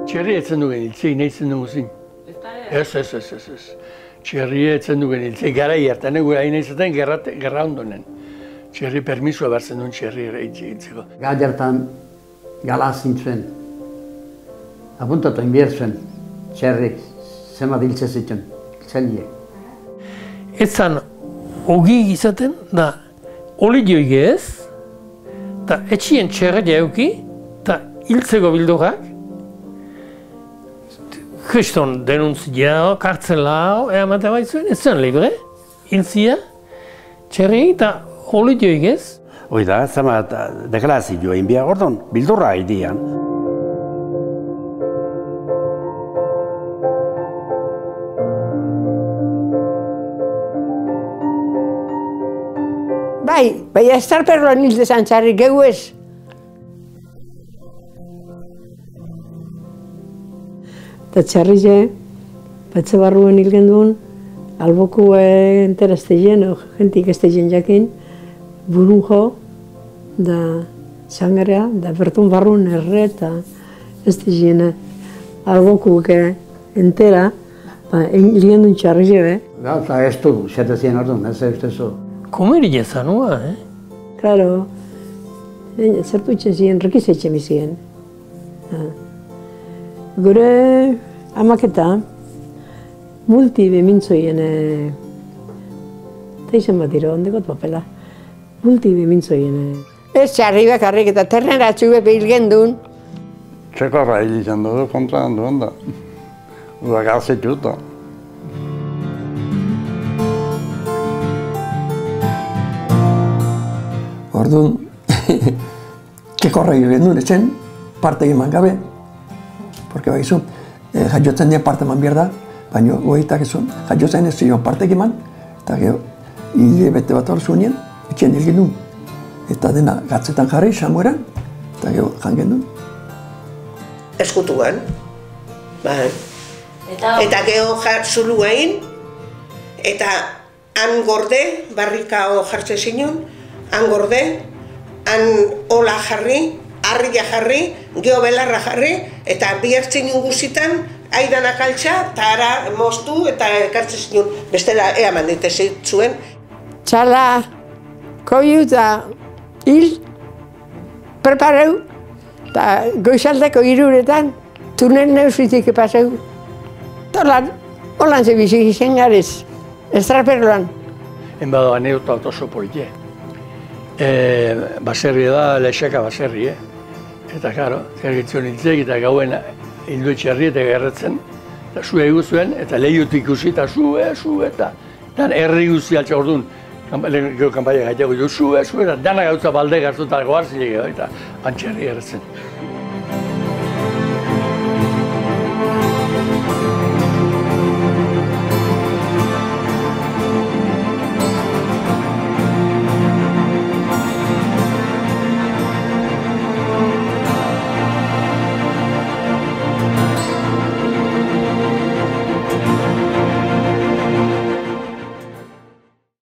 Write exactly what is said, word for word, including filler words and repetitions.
Txerri etzen dugen hiltzei, nahi zen dugu zin. Ez, ez, ez, ez, ez. Txerri etzen dugen hiltzei, gara hiertan, egu hain izaten gerra ondonen. Txerri permisua berzen duen txerri hiltzeko. Gadertan gala zintzuen, apuntatu inbier zuen, txerri, zema diltze zituen, zelliek. Ez zan, ogi izaten, da, oli dioik ez, eta etxien txerri jauki, eta hiltzeko bildurak, kriston denuntzia, kartzela, eamate baitzuen, ez zen libre, hiltzia, txerri eta oli dioik ez. Hoi da, zama deklarazioa inbia gordon, bildurra haidean. Bai, bai estarperroan hil dezan txarri, gehu ez. Eta txarri batze barruen hil gendun, alboku entera estegen, o jentik estegen jakin, burun jo, da txangarea, da bertun barruen erre eta estegen alboku entera, hil gendun txarri jebe. Gauza ez du, xete zien orduan, ez ez ez. Komeri jezanua, eh? Claro, zertu itxen ziren, rekiz etxe bizien. Gure amaketa, multi bemintzoien, eta izan bat dira, ondekot papela, multi bemintzoien. Ez txarri bakarrik eta terneratxu bepe hil gendun. Txekorra hil izan dugu kontra handuen da. Uda gazetxuta. Orduan, txekorra hil gendun, etzen, parte eman gabe. Porque baizu, jaiotzen dien parte eman behar da, baina goitak ezun, jaiotzen ez zion parte eman, eta gero, hile bete bat hor zuen, etxen hil gendun. Eta dena gatzetan jarri, samueran, eta gero jan gendun. Eskutuan, bai. Eta gero zulu egin, eta han gorde, barrika jartzen zinun, han gorde, han hola jarri, harria jarri, geho belarra jarri, eta bihertzen guzitan, aidanak altxa, eta ara moztu eta ekartzen zinun, bestela ea mandite zuen. Txala, koiu eta hil, prepareu, eta goizaldeko hiruretan, tunen neusitik epaseu. Tolan, holan zebizik izan garez, estraperloan. Enbado aneuta oso politie. Baserri da, lexeka baserri, eh? Eta, karo, zergitzen hiltzek eta gauen hildu etxerri eta gerretzen, eta zu egu zuen, eta lehiutik ikusi, eta zu, e, zu, eta dan herri guzti altza orduan, gero kanpaia gaitago du, zu, e, zu, eta dana gauza balde gartu eta goarzile, eta antxerri gerretzen.